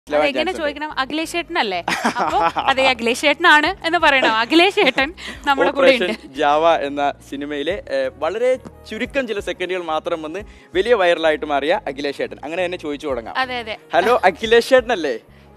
അതെങ്ങനെ ചോദിക്കണം? അഖിലേഷ് ചേട്ടനല്ലേ? അപ്പൊ അതെ അഖിലേഷ് ചേട്ടനാണ് എന്ന് പറയണം. അഖിലേഷ് ചേട്ടൻ നമ്മുടെ കൂടെ ഉണ്ട്. ജാവ എന്ന സിനിമയിലെ വളരെ ചുരുക്കം ചില സെക്കൻഡുകൾ മാത്രം വന്ന് വലിയ വൈറലായിട്ട് മാറിയ അഖിലേഷ് ചേട്ടൻ, അങ്ങനെ തന്നെ ചോദിച്ചു തുടങ്ങാം. അതെ അതെ. ഹലോ അഖിലേഷ് ചേട്ടനല്ലേ?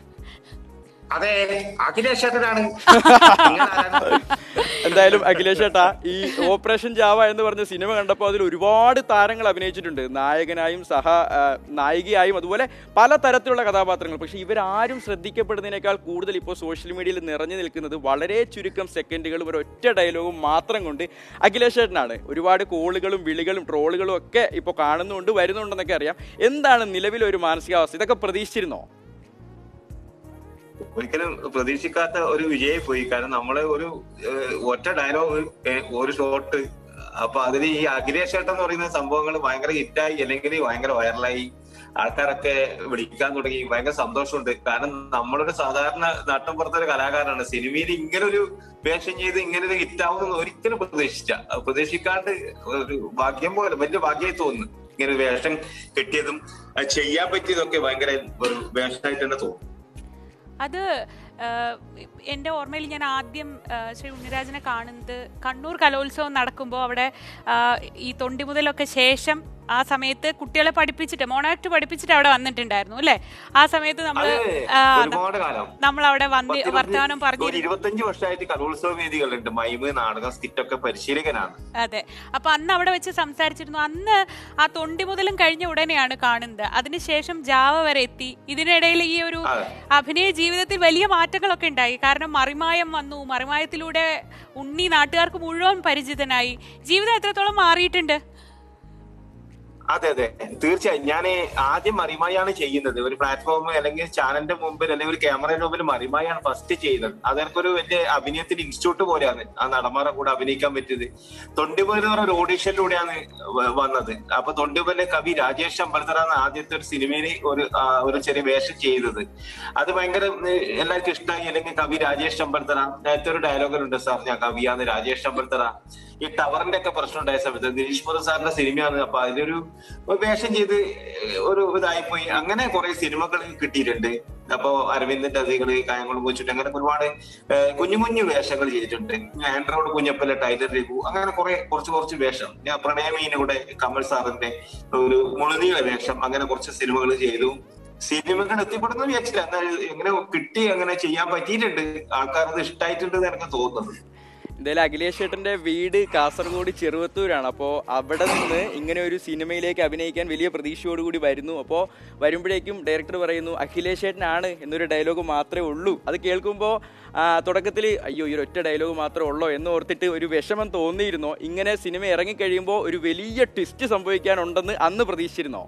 അതെ അഖിലേഷ് ചേട്ടനാണ്. എന്തായാലും അഖിലേഷ് ചേട്ടാ, ഈ ഓപ്പറേഷൻ ജാവ എന്ന് പറഞ്ഞ സിനിമ കണ്ടപ്പോൾ അതിൽ ഒരുപാട് താരങ്ങൾ അഭിനയിച്ചിട്ടുണ്ട്, നായകനായും നായികയായും അതുപോലെ പല തരത്തിലുള്ള കഥാപാത്രങ്ങൾ. പക്ഷെ ഇവരാരും ശ്രദ്ധിക്കപ്പെടുന്നതിനേക്കാൾ കൂടുതൽ ഇപ്പോൾ സോഷ്യൽ മീഡിയയിൽ നിറഞ്ഞു നിൽക്കുന്നത് വളരെ ചുരുക്കം സെക്കൻഡുകളും ഒരൊറ്റ ഡയലോഗും മാത്രം കൊണ്ട് അഖിലേഷ് ചേട്ടനാണ്. ഒരുപാട് കോളുകളും വിളികളും ട്രോളുകളും ഒക്കെ ഇപ്പോൾ കാണുന്നുണ്ട്, വരുന്നുണ്ടെന്നൊക്കെ അറിയാം. എന്താണ് നിലവിലൊരു മാനസികാവസ്ഥ? ഇതൊക്കെ പ്രതീക്ഷിച്ചിരുന്നോ? ഒരിക്കലും പ്രതീക്ഷിക്കാത്ത ഒരു വിജയം പോയി. കാരണം നമ്മള് ഒരു ഒറ്റ ഡയലോഗ്, ഒരു ഷോട്ട്, അപ്പൊ അതിൽ ഈ അഖിലേഷ് ചേട്ടൻ എന്ന് പറയുന്ന സംഭവങ്ങൾ ഭയങ്കര ഹിറ്റായി, അല്ലെങ്കിൽ ഭയങ്കര വൈറലായി, ആൾക്കാരൊക്കെ വിളിക്കാൻ തുടങ്ങി. ഭയങ്കര സന്തോഷമുണ്ട്. കാരണം നമ്മളൊരു സാധാരണ നാട്ടിൻപുറത്തൊരു കലാകാരനാണ്. സിനിമയിൽ ഇങ്ങനെ ഒരു വേഷം ചെയ്ത് ഇങ്ങനെ ഒരു ഹിറ്റാവുമെന്ന് ഒരിക്കലും പ്രതീക്ഷിക്കാണ്ട് ഒരു ഭാഗ്യം പോലെ വലിയ ഭാഗ്യമായി തോന്നുന്നു. ഇങ്ങനെ ഒരു വേഷം കിട്ടിയതും ചെയ്യാൻ പറ്റിയതൊക്കെ ഭയങ്കര ഒരു വേഷമായിട്ട് തന്നെ തോന്നുന്നു. അത് എൻ്റെ ഓർമ്മയിൽ ഞാൻ ആദ്യം ശ്രീ ഉണ്ണിരാജനെ കാണുന്നത് കണ്ണൂർ കലോത്സവം നടക്കുമ്പോൾ അവിടെ ഈ തൊണ്ടി മുതലൊക്കെ ശേഷം ആ സമയത്ത് കുട്ടികളെ പഠിപ്പിച്ചിട്ട് മോണാക്ട് പഠിപ്പിച്ചിട്ട് അവിടെ വന്നിട്ടുണ്ടായിരുന്നു അല്ലെ? ആ സമയത്ത് നമ്മൾ അവിടെ വർത്തമാനം പറഞ്ഞു. 25 വർഷമായിട്ട് കലോത്സവ വേദികളുണ്ട്, മൈമ്, നാടകം, സ്കിറ്റൊക്കെ പരിശീലകനാണ്. അതെ. അപ്പൊ അന്ന് അവിടെ വെച്ച് സംസാരിച്ചിരുന്നു. അന്ന് ആ തൊണ്ടി മുതലും കഴിഞ്ഞ ഉടനെയാണ് കാണുന്നത്. അതിനുശേഷം ജാവ വരെ എത്തി. ഇതിനിടയിൽ ഈ ഒരു അഭിനയ ജീവിതത്തിൽ വലിയ മാറ്റങ്ങളൊക്കെ ഉണ്ടായി. കാരണം മറിമായം വന്നു. മറിമായത്തിലൂടെ ഉണ്ണി നാട്ടുകാർക്ക് മുഴുവൻ പരിചിതനായി. ജീവിതം എത്രത്തോളം മാറിയിട്ടുണ്ട്? അതെ അതെ, തീർച്ചയായും. ഞാൻ ആദ്യം മറിമായാണ് ചെയ്യുന്നത്. ഒരു പ്ലാറ്റ്ഫോം അല്ലെങ്കിൽ ചാനലിന്റെ മുമ്പിൽ അല്ലെങ്കിൽ ഒരു ക്യാമറയുടെ മുമ്പിൽ മറിമായാണ് ഫസ്റ്റ് ചെയ്യുന്നത്. അതെനിക്കൊരു വലിയ അഭിനയത്തിന്റെ ഇൻസ്റ്റിറ്റ്യൂട്ട് പോലെയാണ് ആ നടന്മാരെ കൂടെ അഭിനയിക്കാൻ പറ്റിയത്. തൊണ്ടിമുതൽ എന്ന് പറഞ്ഞ ഒരു ഓഡീഷനിലൂടെയാണ് വന്നത്. അപ്പൊ തൊണ്ടിമുതലിലെ കവി രാജേഷ് അമ്പലത്തറാണ് ആദ്യത്തെ ഒരു സിനിമയിൽ ഒരു ചെറിയ വേഷം ചെയ്തത്. അത് ഭയങ്കര എല്ലാവർക്കും ഇഷ്ടമായി. അല്ലെങ്കിൽ കവി രാജേഷ് അമ്പലത്തറ, നേരത്തെ ഒരു ഡയലോഗുണ്ട്, സാർ ഞാൻ കവിയാണ് രാജേഷ് അമ്പലത്തറ. ഈ ടവറിന്റെ ഒക്കെ പ്രശ്നം ഉണ്ടായ സമയത്ത് ഗിരീഷ് പുരം സാറിന്റെ സിനിമയാണ്. അപ്പൊ അതിലൊരു വേഷം ചെയ്ത് ഒരു ഇതായിപ്പോയി. അങ്ങനെ കുറെ സിനിമകൾ കിട്ടിയിട്ടുണ്ട്. അപ്പൊ അരവിന്ദന്റെ അതികള്, കായംകുളം കൊച്ചിട്ട്, അങ്ങനെ ഒരുപാട് കുഞ്ഞു കുഞ്ഞു വേഷങ്ങൾ ചെയ്തിട്ടുണ്ട്. ആൻഡ്രോയിഡ് കുഞ്ഞപ്പല്ല, ടൈലർ രഘു, അങ്ങനെ കുറച്ച് വേഷം. ഞാൻ പ്രണയമീനെ കൂടെ കമൽ സാറിന്റെ ഒരു മുഴുനീള വേഷം, അങ്ങനെ കുറച്ച് സിനിമകൾ ചെയ്തു. സിനിമകൾ എത്തിപ്പെടുന്നു വിചാരിച്ചില്ല, എന്നാൽ എങ്ങനെ കിട്ടി, അങ്ങനെ ചെയ്യാൻ പറ്റിയിട്ടുണ്ട്. ആൾക്കാരത് ഇഷ്ടമായിട്ടുണ്ട് എന്ന് എനിക്ക് തോന്നുന്നത്. എന്തായാലും അഖിലേഷ് ചേട്ടന്റെ വീട് കാസർഗോഡ് ചെറുവത്തൂരാണ്. അപ്പോൾ അവിടെ നിന്ന് ഇങ്ങനെ ഒരു സിനിമയിലേക്ക് അഭിനയിക്കാൻ വലിയ പ്രതീക്ഷയോടുകൂടി വരുന്നു. അപ്പോൾ വരുമ്പോഴേക്കും ഡയറക്ടർ പറയുന്നു അഖിലേഷ് ചേട്ടനാണ് എന്നൊരു ഡയലോഗ് മാത്രമേ ഉള്ളൂ. അത് കേൾക്കുമ്പോൾ തുടക്കത്തിൽ അയ്യോ ഈ ഒറ്റ ഡയലോഗ് മാത്രമേ ഉള്ളൂ എന്ന് ഓർത്തിട്ട് ഒരു വിഷമം തോന്നിയിരുന്നോ? ഇങ്ങനെ സിനിമ ഇറങ്ങിക്കഴിയുമ്പോൾ ഒരു വലിയ ട്വിസ്റ്റ് സംഭവിക്കാനുണ്ടെന്ന് അന്ന് പ്രതീക്ഷിച്ചിരുന്നോ?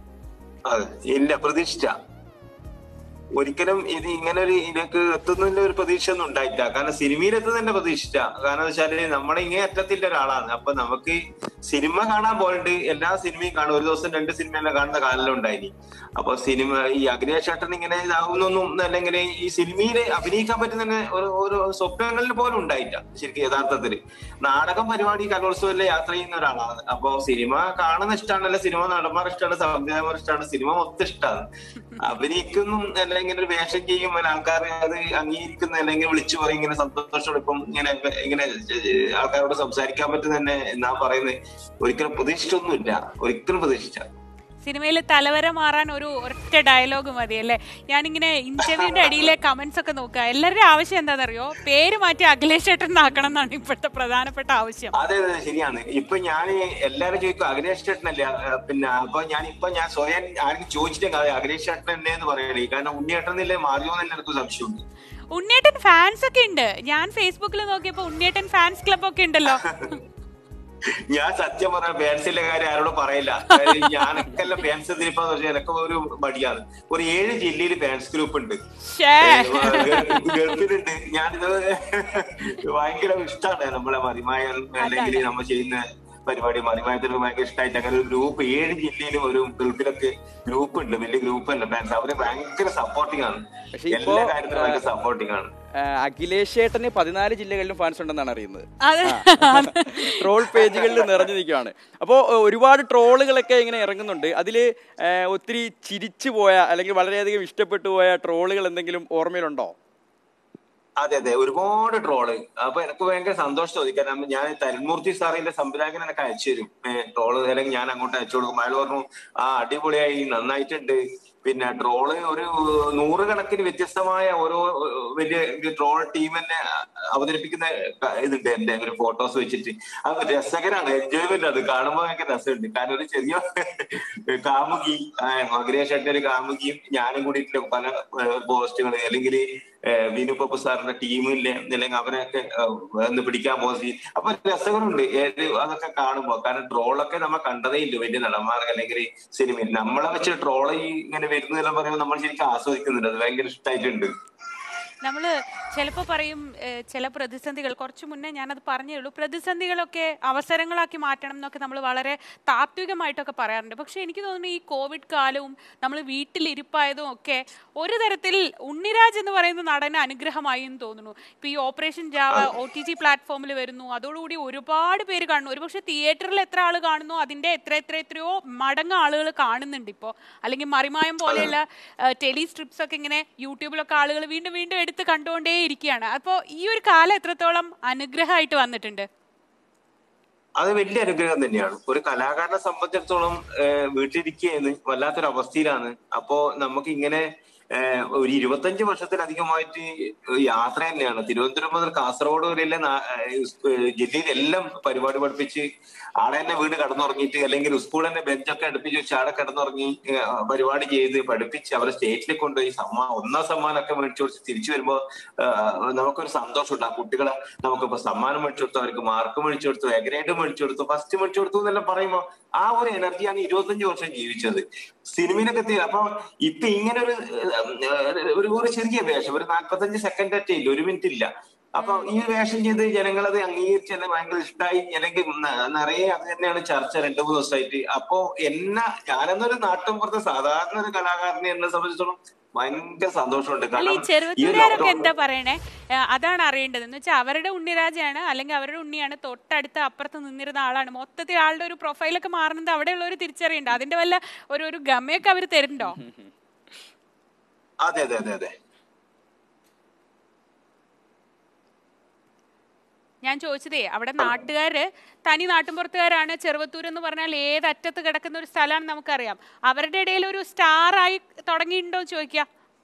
ഇല്ല, പ്രതീക്ഷിച്ച ഒരിക്കലും ഇത് ഇങ്ങനെ ഒരു ഇതിലേക്ക് എത്തുന്നതിന്റെ ഒരു പ്രതീക്ഷ ഒന്നും ഉണ്ടായിട്ടില്ല. കാരണം സിനിമയിൽ എത്തുന്നതിന്റെ പ്രതീക്ഷിച്ച. കാരണം വെച്ചാല് നമ്മളെ ഇങ്ങനെ അറ്റത്തിന്റെ ഒരാളാണ്. അപ്പൊ നമുക്ക് സിനിമ കാണാൻ പോയിട്ട് എല്ലാ സിനിമയും കാണും. ഒരു ദിവസം 2 സിനിമയെല്ലാം കാണുന്ന കാലം ഉണ്ടായി. അപ്പൊ സിനിമ ഈ അഖിലേഷ് ചേട്ടൻ ഇങ്ങനെ ഇതാവുന്നൊന്നും, അല്ലെങ്കിൽ ഈ സിനിമയിൽ അഭിനയിക്കാൻ പറ്റുന്ന ഒരു സ്വപ്നങ്ങളിൽ പോലും ഉണ്ടായില്ല ശരിക്കും. യഥാർത്ഥത്തില് നാടകം, പരിപാടി, കലോത്സവത്തിലെ യാത്ര ചെയ്യുന്ന ഒരാളാണ്. അപ്പൊ സിനിമ കാണുന്ന ഇഷ്ടമാണല്ലോ, സിനിമ നടന്മാർ ഇഷ്ടമാണ്, സംവിധായകർ ഇഷ്ടമാണ്, സിനിമ മൊത്തം ഇഷ്ടമാണ്. അഭിനയിക്കുന്നു അല്ലെങ്കിൽ ഒരു വേഷം ചെയ്യും, ആൾക്കാർ അത് അംഗീകരിക്കുന്ന, അല്ലെങ്കിൽ വിളിച്ചു പറയും ഇങ്ങനെ സന്തോഷത്തോടെ. ഇപ്പം ഇങ്ങനെ ആൾക്കാരോട് സംസാരിക്കാൻ പറ്റുന്ന തന്നെ എന്നാ പറയുന്നത്. ഒരിക്കലും പ്രതീക്ഷിച്ചൊന്നുമില്ല, ഒരിക്കലും പ്രതീക്ഷിച്ച. സിനിമയിൽ തലവര മാറാൻ ഒരു ഒറ്റ ഡയലോഗ് മതി അല്ലേ? ഞാനിങ്ങനെ ഇന്റർവ്യൂവിന്റെ അടിയിലെ കമന്റ്സ് ഒക്കെ നോക്കുക. എല്ലാവരുടെ ആവശ്യം എന്താണെന്നറിയോ? പേര് മാറ്റി അഖിലേഷ് ചേട്ടൻ ആക്കണം എന്നാണ് ഇപ്പോഴത്തെ പ്രധാനപ്പെട്ട ആവശ്യം. അതെ അതെ, ശരിയാണ്. ഇപ്പൊ ഞാൻ എല്ലാരും ചോദിക്കും അഖിലേഷ് ചേട്ടനല്ലേ, പിന്നെ അപ്പൊ ഞാൻ സ്വയം ആരും ചോദിച്ചിട്ടേ അഖിലേഷ് ചേട്ടൻ എന്നെ എന്ന് പറയണേ. കാരണം ഉണ്ണിയേട്ടനില്ലേ മാറിയോന്നല്ലേ എനിക്ക് സംശയമുണ്ട്. ഉണ്ണിയേട്ടൻ ഫാൻസ് ഒക്കെ ഉണ്ട്. ഞാൻ ഫേസ്ബുക്കിൽ നോക്കിയപ്പോ ഉണ്ണിയേട്ടൻ ഫാൻസ് ക്ലബ് ഒക്കെ ഉണ്ടല്ലോ. ഞാൻ സത്യം പറഞ്ഞ ഫാൻസിന്റെ കാര്യം ആരോടും പറയില്ല. ഞാനൊക്കെല്ലാം ഫാൻസ് എന്തിനിപ്പോ എനക്ക് ഒരു മടിയാണ്. ഒരു 7 ജില്ലയിൽ ഫാൻസ് ഗ്രൂപ്പ് ഉണ്ട്, ഗൾഫിലുണ്ട്. ഞാനിത് ഭയങ്കര ഇഷ്ടമാണ് നമ്മളെ മറിമായ, അല്ലെങ്കിൽ നമ്മൾ ചെയ്യുന്ന പരിപാടി മറിമായത്തിന് ഭയങ്കര ഇഷ്ടമായിട്ട് അങ്ങനെ ഒരു ഗ്രൂപ്പ് 7 ജില്ലയിലും ഒരു ഗൾഫിലൊക്കെ ഗ്രൂപ്പ് ഉണ്ട്. വലിയ ഗ്രൂപ്പ് അല്ല ഫാൻസ്. അവര് ഭയങ്കര സപ്പോർട്ടിംഗ് ആണ്, എല്ലാ കാര്യത്തിലും ഭയങ്കര സപ്പോർട്ടിംഗ് ആണ്. അഖിലേഷ് ചേട്ടന് 14 ജില്ലകളിലും ഫാൻസ് ഉണ്ടെന്നാണ് അറിയുന്നത്. അതെ. ട്രോൾ പേജുകളിൽ നിറഞ്ഞു നിൽക്കുകയാണ്. അപ്പോൾ ഒരുപാട് ട്രോളുകളൊക്കെ ഇങ്ങനെ ഇറങ്ങുന്നുണ്ട്. അതിൽ ഒത്തിരി ചിരിച്ചു പോയ അല്ലെങ്കിൽ വളരെയധികം ഇഷ്ടപ്പെട്ടു പോയ ട്രോളുകൾ എന്തെങ്കിലും ഓർമ്മയിലുണ്ടോ? അതെ അതെ, ഒരുപാട് ട്രോള്. അപ്പൊ എനിക്ക് ഭയങ്കര സന്തോഷം തോന്നി. കാരണം ഞാൻ തരുൺമൂർത്തി സാറിന്റെ സംവിധായകൻ എനിക്ക് അയച്ചു തരും ട്രോള്, അല്ലെങ്കിൽ ഞാൻ അങ്ങോട്ട് അയച്ചു കൊടുക്കും. അയാൾ പറഞ്ഞു അടിപൊളിയായി, നന്നായിട്ടുണ്ട്. പിന്നെ ട്രോള് ഒരു 100 കണക്കിന് വ്യത്യസ്തമായ ഓരോ വലിയ ട്രോൾ ടീം തന്നെ അവതരിപ്പിക്കുന്ന ഇതുണ്ട് എന്റെ ഒരു ഫോട്ടോസ് വെച്ചിട്ട്. അത് രസകരാണ്, എൻജോയ്മെന്റ്. അത് കാണുമ്പോൾ ഭയങ്കര രസമുണ്ട്. കാരണം ഒരു ചെറിയ കാമുകി, അഖിലേഷ് ഒരു കാമുകിയും ഞാനും കൂടിയിട്ട് പല പോസ്റ്റുകൾ, അല്ലെങ്കിൽ വിനു പപ്പു സാറിന്റെ ടീമിലെ അല്ലെങ്കിൽ അവരെയൊക്കെ ഒന്ന് പിടിക്കാൻ പോകുന്ന. അപ്പൊ രസകരമുണ്ട് അതൊക്കെ കാണുമ്പോ. കാരണം ട്രോളൊക്കെ നമ്മൾ കണ്ടതേ ഇല്ല വലിയ നടന്മാർ അല്ലെങ്കിൽ സിനിമയിൽ. നമ്മളെ വെച്ച് ട്രോള് ഇങ്ങനെ വരുന്നതെല്ലാം പറയുമ്പോൾ നമ്മൾ ശരിക്കും ആസ്വദിക്കുന്നുണ്ട്. അത് ഭയങ്കര ഇഷ്ടമായിട്ടുണ്ട്. നമ്മൾ ചിലപ്പോൾ പറയും ചില പ്രതിസന്ധികൾ, കുറച്ച് മുന്നേ ഞാനത് പറഞ്ഞേ ഉള്ളൂ, പ്രതിസന്ധികളൊക്കെ അവസരങ്ങളാക്കി മാറ്റണം എന്നൊക്കെ നമ്മൾ വളരെ താത്വികമായിട്ടൊക്കെ പറയാറുണ്ട്. പക്ഷേ എനിക്ക് തോന്നുന്നു ഈ കോവിഡ് കാലവും നമ്മൾ വീട്ടിലിരിപ്പായതും ഒക്കെ ഒരു തരത്തിൽ ഉണ്ണിരാജ് എന്ന് പറയുന്ന നടന് അനുഗ്രഹമായി എന്ന് തോന്നുന്നു. ഇപ്പോൾ ഈ ഓപ്പറേഷൻ ജാവ OTT പ്ലാറ്റ്ഫോമിൽ വരുന്നു, അതോടുകൂടി ഒരുപാട് പേര് കാണുന്നു. ഒരുപക്ഷെ തിയേറ്ററിൽ എത്ര ആൾ കാണുന്നു അതിൻ്റെ എത്രയോ മടങ്ങ് ആളുകൾ കാണുന്നുണ്ട് ഇപ്പോൾ. അല്ലെങ്കിൽ മറിമായം പോലെയുള്ള ടെലി സ്ട്രിപ്സ് ഒക്കെ ഇങ്ങനെ യൂട്യൂബിലൊക്കെ ആളുകൾ വീണ്ടും വീണ്ടും എടുത്ത് കണ്ടുകൊണ്ടേ ഇരിക്കുകയാണ്. അപ്പോൾ ഈ ഒരു കാലം എത്രത്തോളം അനുഗ്രഹമായിട്ട് വന്നിട്ടുണ്ട്? അത് വലിയ അനുഗ്രഹം തന്നെയാണ്. ഒരു കലാകാരനെ സംബന്ധിച്ചിടത്തോളം വീട്ടിലിരിക്കുകയെന്ന് വല്ലാത്തൊരു അവസ്ഥയിലാണ്. അപ്പോ നമുക്ക് ഇങ്ങനെ ഒരു 25 വർഷത്തിലധികമായിട്ട് യാത്ര തന്നെയാണ്. തിരുവനന്തപുരം മുതൽ കാസർഗോഡ് വരെയുള്ള ജില്ലയിലെല്ലാം പരിപാടി പഠിപ്പിച്ച് ആടെ തന്നെ വീട് കടന്നുറങ്ങിയിട്ട്, അല്ലെങ്കിൽ സ്കൂൾ തന്നെ ബെഞ്ചൊക്കെ അടുപ്പിച്ച് വെച്ച് ആടെ കിടന്നുറങ്ങി പരിപാടി ചെയ്ത് പഠിപ്പിച്ച് അവരെ സ്റ്റേറ്റിൽ കൊണ്ടുപോയി ഒന്നാം സമ്മാനമൊക്കെ മേടിച്ചു കൊടുത്ത് തിരിച്ചു വരുമ്പോ നമുക്കൊരു സന്തോഷമുണ്ട്. ആ കുട്ടികളെ നമുക്കിപ്പോ സമ്മാനം മേടിച്ചു കൊടുത്തു, അവർക്ക് മാർക്ക് മേടിച്ചു കൊടുത്തു, എ ഗ്രേഡ് മേടിച്ചു കൊടുത്തു, ഫസ്റ്റ് മേടിച്ചു കൊടുത്തു എന്നെല്ലാം പറയുമ്പോ ആ ഒരു എനർജിയാണ് 25 വർഷം ജീവിച്ചത് സിനിമയിലൊക്കെ എത്തിയത്. അപ്പൊ ഇപ്പൊ ഇങ്ങനെ ഒരു ചെറിയ വേഷം, ഒരു 45 സെക്കൻഡ് ഒറ്റ ഇല്ല, 1 മിനിറ്റ് ഇല്ല. അപ്പൊ ഈ വേഷം ചെയ്ത് ജനങ്ങളത് അംഗീകരിച്ച് തന്നെ ഭയങ്കര ഇഷ്ടമായി. അല്ലെങ്കിൽ നിറയെ അത് തന്നെയാണ് ചർച്ച 2-3 ദിവസമായിട്ട്. അപ്പോ ഞാനെന്നൊരു നാട്ടിൻപുറത്ത് സാധാരണ ഒരു കലാകാരനെ എന്നെ സംബന്ധിച്ചിടത്തോളം ഭയങ്കര സന്തോഷമുണ്ട്. അല്ല, ഈ ചെറുത്തുകാരൊക്കെ എന്താ പറയണേ? അതാണ് അറിയേണ്ടത്. എന്ന് വെച്ചാൽ അവരുടെ ഉണ്ണിരാജാണ്, അല്ലെങ്കിൽ അവരുടെ ഉണ്ണിയാണ്, തൊട്ടടുത്ത് അപ്പുറത്ത് നിന്നിരുന്ന ആളാണ്. മൊത്തത്തിൽ ആളുടെ ഒരു പ്രൊഫൈലൊക്കെ മാറുന്നത് അവിടെയുള്ളവർ തിരിച്ചറിയണ്ട. അതിന്റെ വല്ല ഒരു ഗമയൊക്കെ അവർ തരുന്നുണ്ടോ? അതെ അതെ അതെ അതെ. ഞാൻ ചോദിച്ചതേ, അവിടെ നാട്ടുകാര് തനി നാട്ടിൻപുറത്തുകാരാണ്. ചെറുവത്തൂർ എന്ന് പറഞ്ഞാൽ ഏതറ്റത്ത് കിടക്കുന്ന ഒരു സ്ഥലമാണ് നമുക്കറിയാം. അവരുടെ ഇടയിൽ ഒരു സ്റ്റാർ ആയി തുടങ്ങിയിട്ടുണ്ടോ ചോദിക്കാം.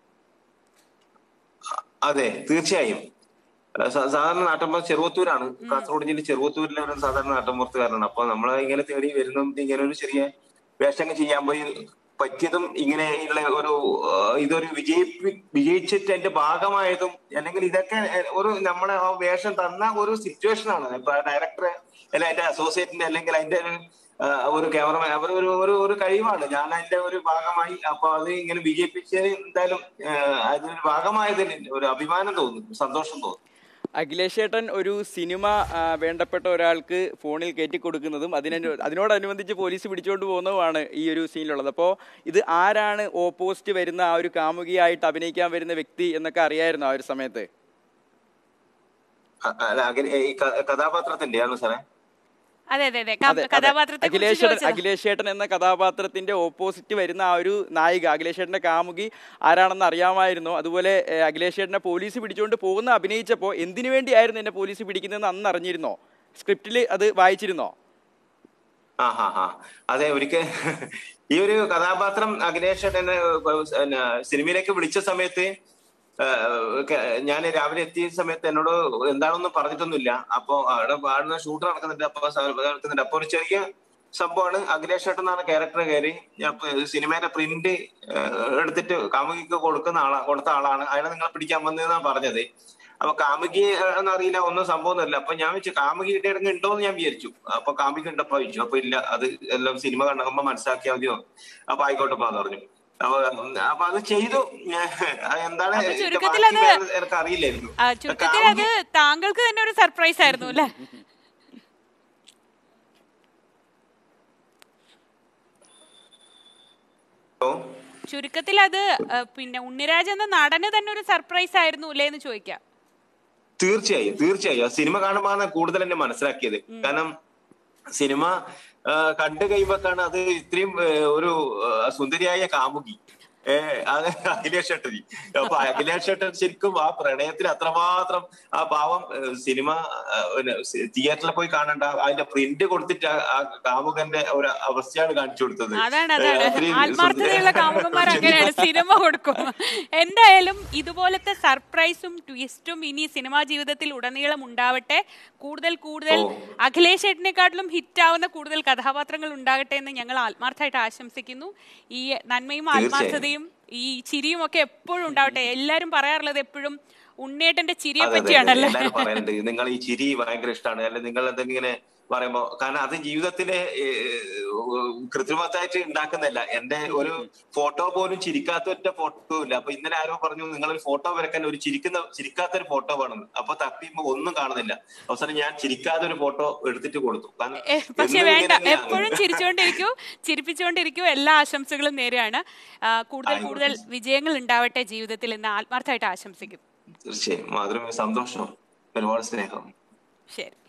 അതെ, തീർച്ചയായും. സാധാരണ നാട്ടിൻപുറം ചെറുവത്തൂരാണ്. കാസർഗോഡ് ജില്ല ചെറുവത്തൂരിലെ ഒരു സാധാരണ നാട്ടിൻപുറത്തുകാരനാണ്. അപ്പൊ നമ്മളെ ഇങ്ങനെ തേടി വരുന്ന ഇങ്ങനെ ഒരു ചെറിയ വേഷങ്ങൾ ചെയ്യാൻ പോയി പറ്റിയതും ഇങ്ങനെയുള്ള ഇതൊരു വിജയിച്ചിട്ട് അതിന്റെ ഭാഗമായതും, അല്ലെങ്കിൽ ഇതൊക്കെ ഒരു നമ്മളെ ആ വേഷം തന്ന ഒരു സിറ്റുവേഷൻ ആണ്. ഇപ്പൊ ഡയറക്ടറെ അല്ല അതിന്റെ അസോസിയേറ്റിന്റെ അല്ലെങ്കിൽ അതിന്റെ ഒരു ക്യാമറമാൻ ഒരു കഴിവാണ്. ഞാൻ അതിന്റെ ഒരു ഭാഗമായി. അപ്പൊ അത് ഇങ്ങനെ വിജയിപ്പിച്ചതിന് എന്തായാലും അതിനൊരു ഭാഗമായതിന് ഒരു അഭിമാനം തോന്നുന്നു, സന്തോഷം തോന്നുന്നു. അഖിലേഷ് ചേട്ടൻ ഒരു സിനിമ വേണ്ടപ്പെട്ട ഒരാൾക്ക് ഫോണിൽ കയറ്റി കൊടുക്കുന്നതും അതിനോടനുബന്ധിച്ച് പോലീസ് പിടിച്ചുകൊണ്ട് പോകുന്നതുമാണ് ഈ ഒരു സീനിലുള്ളത്. അപ്പോൾ ഇത് ആരാണ് ഓപ്പോസിറ്റ് വരുന്ന ആ ഒരു കാമുകിയായിട്ട് അഭിനയിക്കാൻ വരുന്ന വ്യക്തി എന്നൊക്കെ അറിയായിരുന്നു ആ ഒരു സമയത്ത്? കഥാപാത്രത്തിന്റെ ആണോ സാറേ? അഖിലേഷ് ചേട്ടൻ എന്ന കഥാപാത്രത്തിന്റെ ഓപ്പോസിറ്റ് വരുന്ന ആ ഒരു നായിക, അഖിലേഷ് ചേട്ടന്റെ കാമുകി ആരാണെന്ന് അറിയാമായിരുന്നോ? അതുപോലെ അഖിലേഷ് ചേട്ടനെ പോലീസ് പിടിച്ചുകൊണ്ട് പോകുന്ന അഭിനയിച്ചപ്പോ എന്തിനു വേണ്ടിയായിരുന്നു എന്നെ പോലീസ് പിടിക്കുന്നതെന്ന് അന്ന് അറിഞ്ഞിരുന്നോ? സ്ക്രിപ്റ്റിൽ അത് വായിച്ചിരുന്നോ? അതെ, ഒരിക്കൽ ഈ ഒരു കഥാപാത്രം അഖിലേഷ് ചേട്ടനെ സിനിമയിലേക്ക് വിളിച്ച സമയത്ത് ഞാൻ രാവിലെ എത്തിയ സമയത്ത് എന്നോട് എന്താണെന്നും പറഞ്ഞിട്ടൊന്നുമില്ല. അപ്പൊ അവിടെ പാടുന്ന ഷൂട്ട് നടക്കുന്നുണ്ട്. അപ്പൊ ഒരു ചെറിയ സംഭവമാണ്. അഖിലേഷ് ചേട്ടൻ എന്നാണ് ക്യാരക്ടർ കയറി സിനിമയുടെ പ്രിന്റ് എടുത്തിട്ട് കാമുകിക്ക് കൊടുത്ത ആളാണ്. അയാളെ നിങ്ങളെ പിടിക്കാൻ വന്നതെന്നാണ് പറഞ്ഞത്. അപ്പൊ കാമുകി എന്നറിയില്ല, ഒന്നും സംഭവമൊന്നുമില്ല. അപ്പൊ ഞാൻ വെച്ചു കാമുകി ഇടയിടങ്ങ് ഉണ്ടോന്ന് ഞാൻ വിചാരിച്ചു. അപ്പൊ കാമുകി ഉണ്ടപ്പോ ചോദിച്ചു. അപ്പൊ ഇല്ല, അത് എല്ലാം സിനിമ കണ്ടുമ്പോ മനസ്സിലാക്കിയാൽ മതിയോ? അപ്പൊ ആയിക്കോട്ടെന്ന് പറഞ്ഞു. അപ്പൊ അത് ചെയ്തു. എന്താണ് എനിക്ക് അറിയില്ലായിരുന്നു. താങ്കൾക്ക് തന്നെ ഒരു സർപ്രൈസ് ആയിരുന്നു അല്ലേ? ചുരുക്കത്തിൽ അത് പിന്നെ ഉണ്ണിരാജ് എന്ന നടന് തന്നെ ഒരു സർപ്രൈസ് ആയിരുന്നു അല്ലേ എന്ന് ചോദിക്കാം. തീർച്ചയായും തീർച്ചയായും സിനിമ കാണുമ്പോഴാണ് കൂടുതൽ എന്നെ മനസ്സിലാക്കിയത്. കാരണം സിനിമ കണ്ടു കഴിയുമ്പോഴാണ് അത് ഇത്രയും ഒരു സുന്ദരിയായ കാമുകി അത് അഖിലേഷ് ഷെട്ടറി. അപ്പൊ അഖിലേഷ് ഷെട്ടർ ശരിക്കും ആ പ്രണയത്തിൽ അത്രമാത്രം ആ പാവം സിനിമ തിയേറ്ററിൽ പോയി കാണണ്ട, അതിന്റെ പ്രിന്റ് കൊടുത്തിട്ട് ആ കാമുകന്റെ ഒരു അവസ്ഥയാണ് കാണിച്ചു കൊടുത്തത്. ആത്മാർത്ഥതയുള്ള കാമുകന്മാർ അങ്ങനെയാണ്, സിനിമ കൊടുക്കും. എന്തായാലും ഇതുപോലത്തെ സർപ്രൈസും ട്വിസ്റ്റും ഇനി സിനിമാ ജീവിതത്തിൽ ഉടനീളം ഉണ്ടാവട്ടെ. കൂടുതൽ കൂടുതൽ അഖിലേഷ് ഷെട്ടിനെക്കാട്ടിലും ഹിറ്റാവുന്ന കൂടുതൽ കഥാപാത്രങ്ങൾ ഉണ്ടാകട്ടെ എന്ന് ഞങ്ങൾ ആത്മാർത്ഥമായിട്ട് ആശംസിക്കുന്നു. ഈ നന്മയും ആത്മാർത്ഥതയും ഈ ചിരിയും ഒക്കെ എപ്പോഴും ഉണ്ടാവട്ടെ. എല്ലാരും പറയാറുള്ളത് എപ്പോഴും ഉണ്ണേട്ടന്റെ ചിരിയെ പറ്റിയാണല്ലോ. എല്ലാരും പറയുന്നുണ്ട് നിങ്ങൾ ഈ ചിരി ഭയങ്കര ഇഷ്ടമാണ്, അല്ലെങ്കിൽ നിങ്ങൾ എന്തെങ്കിലും പറയുമ്പോ, കാരണം അത് ജീവിതത്തിലെ കൃത്രിമത്തായിട്ട് ഉണ്ടാക്കുന്നില്ല. എന്റെ ഒരു ഫോട്ടോ പോലും ചിരിക്കാത്ത ഒറ്റ ഫോട്ടോ ഇല്ല. അപ്പൊ ഇന്നലെ ആരോ പറഞ്ഞു നിങ്ങളൊരു ഫോട്ടോ വരക്കാൻ ഒരു ചിരിക്കാത്തൊരു ഫോട്ടോ വേണമെന്ന്. അപ്പൊ തപ്പിയുമ്പോ ഒന്നും കാണുന്നില്ല. അവസാനം ഞാൻ ചിരിക്കാതെ ഒരു ഫോട്ടോ എടുത്തിട്ട് കൊടുത്തു. പക്ഷെ വേണ്ട, എപ്പോഴും ചിരിച്ചുകൊണ്ടിരിക്കൂ, ചിരിപ്പിച്ചുകൊണ്ടിരിക്കൂ. എല്ലാ ആശംസകളും നേരെയാണ്. കൂടുതൽ കൂടുതൽ വിജയങ്ങൾ ഉണ്ടാവട്ടെ ജീവിതത്തിൽ എന്ന് ആത്മാർത്ഥമായിട്ട് ആശംസിക്കും. തീർച്ചയായും മാതൃഭൂമി, സന്തോഷം, ഒരുപാട് സ്നേഹം. ശരി.